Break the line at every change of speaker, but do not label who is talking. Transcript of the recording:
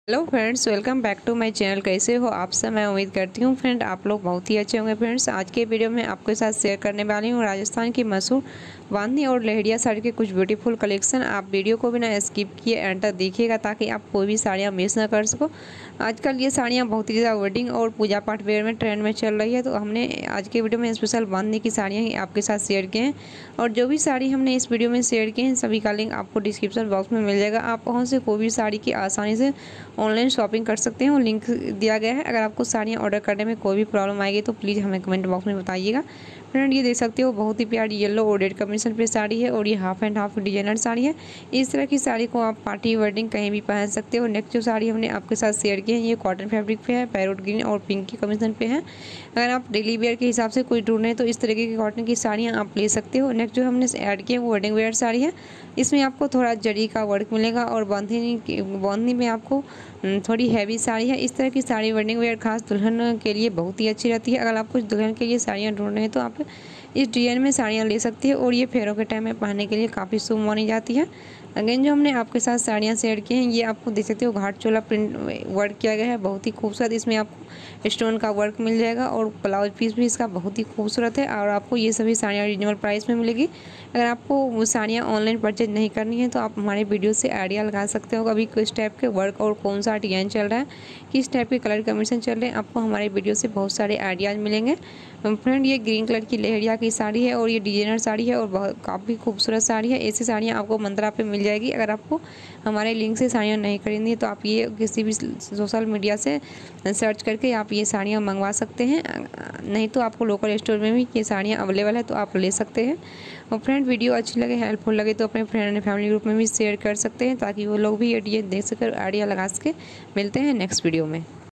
Hello friends, welcome back to my channel. कैसे हो आप सब? मैं उम्मीद करती हूँ फ्रेंड आप लोग बहुत ही अच्छे होंगे। फ्रेंड्स, आज के वीडियो में आपके साथ शेयर करने वाली हूँ राजस्थान की मशहूर बांधनी और लहरिया साड़ी के कुछ ब्यूटीफुल कलेक्शन। आप वीडियो को बिना स्किप किए एंड तक देखिएगा ताकि आप कोई भी साड़ियाँ मिस ना कर सको। आजकल ये साड़ियाँ बहुत ही ज़्यादा वेडिंग और पूजा पाठ वेयर में ट्रेंड में चल रही है, तो हमने आज के वीडियो में स्पेशल बांधनी की साड़ियाँ ही आपके साथ शेयर किए हैं। और जो भी साड़ी हमने इस वीडियो में शेयर की हैं सभी का लिंक आपको डिस्क्रिप्शन बॉक्स में मिल जाएगा। आप वहाँ से कोई भी साड़ी की आसानी से ऑनलाइन शॉपिंग कर सकते हैं और लिंक दिया गया है। अगर आपको साड़ियाँ ऑर्डर करने में कोई भी प्रॉब्लम आएगी तो प्लीज़ हमें कमेंट बॉक्स में बताइएगा। फ्रेंड, ये देख सकते हो बहुत ही प्यारी येलो और रेड कॉम्बिनेशन पे साड़ी है और ये half and half designer sari है। इस तरह की साड़ी को आप पार्टी वेडिंग कहीं भी पहन सकते हो। नेक्स्ट जो साड़ी हमने आपके साथ शेयर की है ये कॉटन फैब्रिक पे है, पैरोट ग्रीन और पिंक की कॉम्बिनेशन पे है। अगर आप डेली वेयर के हिसाब से कोई ढूंढे तो इस तरीके की कॉटन की साड़ियाँ आप ले सकते हो। नेक्स्ट जो हमने ऐड किया वो वेडिंग वेयर साड़ी है। इसमें आपको थोड़ा जरी का वर्क मिलेगा और बांधनी में आपको थोड़ी हैवी साड़ी है। इस तरह की साड़ी वेडिंग वेयर खास दुल्हन के लिए बहुत ही अच्छी रहती है। अगर आप कुछ दुल्हन के लिए साड़ियाँ ढूंढ रहे हैं तो आप इस डिजाइन में साड़ियाँ ले सकती है और ये फेरों के टाइम में पहनने के लिए काफ़ी शुभ मानी जाती है। अगेन जो हमने आपके साथ साड़ियाँ शेयर की हैं ये आपको देख सकते हो घाट चोला प्रिंट वर्क किया गया है, बहुत ही खूबसूरत। इसमें आपको स्टोन का वर्क मिल जाएगा और ब्लाउज पीस भी इसका बहुत ही खूबसूरत है और आपको ये सभी साड़ियाँ रीजनेबल प्राइस में मिलेगी। अगर आपको वो साड़ियाँ ऑनलाइन परचेज नहीं करनी है तो आप हमारे वीडियो से आइडिया लगा सकते हो अभी किस टाइप के वर्क और कौन सा डिजाइन चल रहा है, किस टाइप के कलर कॉम्बिनेशन चल रहे हैं। आपको हमारे वीडियो से बहुत सारे आइडियाज़ मिलेंगे। फ्रेंड, ये ग्रीन कलर की लहरिया की साड़ी है और ये डिजाइनर साड़ी है और बहुत काफ़ी खूबसूरत साड़ी है। ऐसी साड़ियाँ आपको मंत्रा पे मिल जाएगी। अगर आपको हमारे लिंक से साड़ियाँ नहीं खरीदनी तो आप ये किसी भी सोशल मीडिया से सर्च करके आप ये साड़ियाँ मंगवा सकते हैं। नहीं तो आपको लोकल स्टोर में भी ये साड़ियाँ अवेलेबल है तो आप ले सकते हैं। और फ्रेंड, वीडियो अच्छी लगे, हेल्पफुल लगे तो अपने फ्रेंड एंड फैमिली ग्रुप में भी शेयर कर सकते हैं ताकि वो लोग भी ये देख सकर आइडिया लगा सके। मिलते हैं नेक्स्ट वीडियो में।